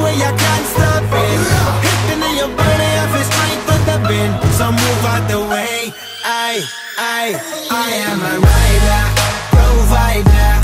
way, I can't stop it. Hitting in your body, I feel strength with the wind. So move out the way. I am a rider, provider.